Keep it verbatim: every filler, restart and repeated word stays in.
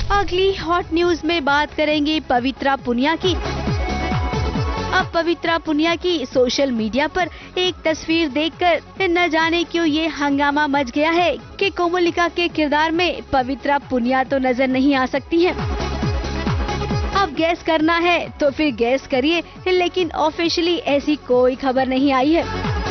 अगली hot news में बात करेंगे पवित्रा पुनिया की। अब पवित्रा पुनिया की सोशल मीडिया पर एक तस्वीर देखकर न जाने क्यों ये हंगामा मच गया है कि कोमोलिका के किरदार में पवित्रा पुनिया तो नजर नहीं आ सकती हैं। अब गैस करना है तो फिर गैस करिए, लेकिन ऑफिशियली ऐसी कोई खबर नहीं आई है।